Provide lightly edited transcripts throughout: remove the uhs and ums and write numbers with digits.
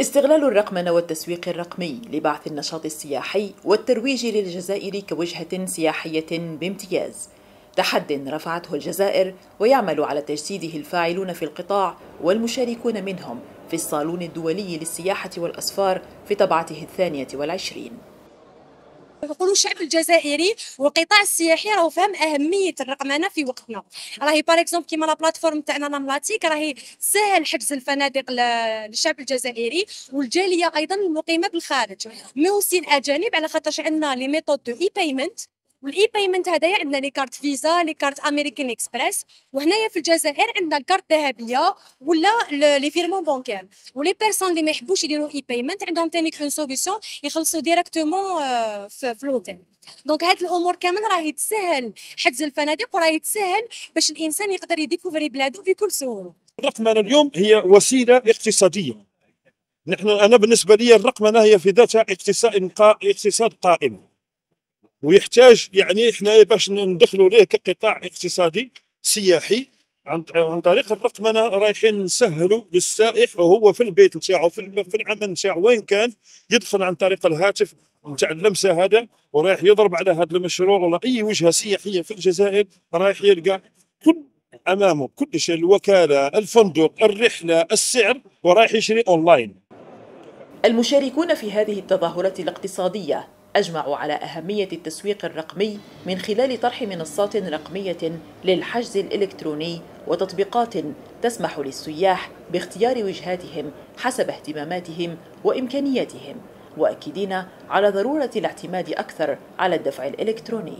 استغلال الرقمنة والتسويق الرقمي لبعث النشاط السياحي والترويج للجزائر كوجهة سياحية بامتياز، تحد رفعته الجزائر ويعمل على تجسيده الفاعلون في القطاع والمشاركون منهم في الصالون الدولي للسياحة والأسفار في طبعته 22. يقولوا الشعب الجزائري والقطاع السياحي راهو فهم اهميه الرقمنه في وقتنا. راهي باغ اكزومبل كيما لا بلاتفورم تاعنا نملاتيك راهي سهل حجز الفنادق للشعب الجزائري والجاليه ايضا المقيمه بالخارج، مي اوسي الاجانب، على خاطرش عندنا لي ميثود دو اي بايمنت. والاي بايمنت هذايا عندنا لي كارت فيزا، لي كارت امريكان اكسبريس، وهنايا في الجزائر عندنا الكارت ذهبيه ولا لي فيرمون بونكير. ولي بيرسون اللي ما يحبوش يديروا اي بايمنت عندهم ثاني اون سوليسيون يخلصوا ديريكتومون في الهوتيل. دونك هاد الامور كامل راهي تسهل حجز الفنادق وراهي تسهل باش الانسان يقدر يديكوفري بلادو بكل سهوله. الرقمنه اليوم هي وسيله اقتصاديه. انا بالنسبه لي الرقمنه هي في ذاتها اقتصاد قائم، ويحتاج يعني احنا باش ندخلوا ليه كقطاع اقتصادي سياحي عن طريق الرقمنه رايحين نسهلوا للسائح وهو في البيت نتاعو في العمل نتاعو وين كان، يدخل عن طريق الهاتف نتاع اللمسه هذا ورايح يضرب على هذا المشروع ولا اي وجهه سياحيه في الجزائر، رايح يلقى كل امامه كل شيء، الوكاله، الفندق، الرحله، السعر، ورايح يشري اونلاين. المشاركون في هذه التظاهرة الاقتصادية أجمعوا على أهمية التسويق الرقمي من خلال طرح منصات رقمية للحجز الإلكتروني وتطبيقات تسمح للسياح باختيار وجهاتهم حسب اهتماماتهم وإمكانياتهم، مؤكدين على ضرورة الاعتماد أكثر على الدفع الإلكتروني.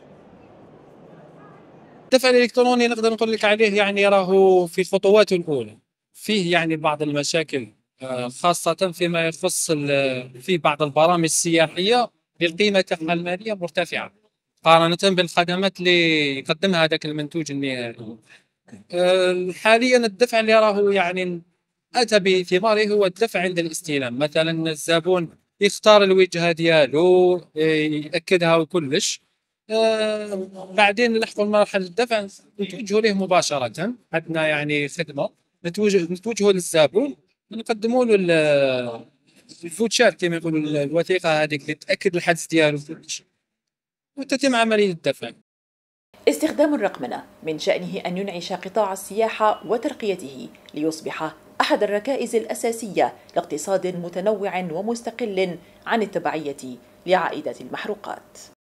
الدفع الإلكتروني نقدر نقول لك عليه يعني راهو في خطواته الأولى، فيه يعني بعض المشاكل خاصة فيما يخص في بعض البرامج السياحية القيمة تاعها المالية مرتفعة مقارنة بالخدمات اللي يقدمها هذاك المنتوج النهائي. حاليا الدفع اللي راهو يعني أتى بثماره هو الدفع عند الاستلام، مثلا الزبون يختار الوجهة ديالو يأكدها وكلش، بعدين نلحقوا مرحلة الدفع نتوجهوا له مباشرة. عندنا يعني خدمة نتوجهوا للزبون نقدموا له الفوتشار كما يقولوا الوثيقة هذيك اللي تأكد الحجز ديالو وتتم عملية الدفع. استخدام الرقمنة من شأنه أن ينعش قطاع السياحة وترقيته ليصبح أحد الركائز الأساسية لاقتصاد متنوع ومستقل عن التبعية لعائدة المحروقات.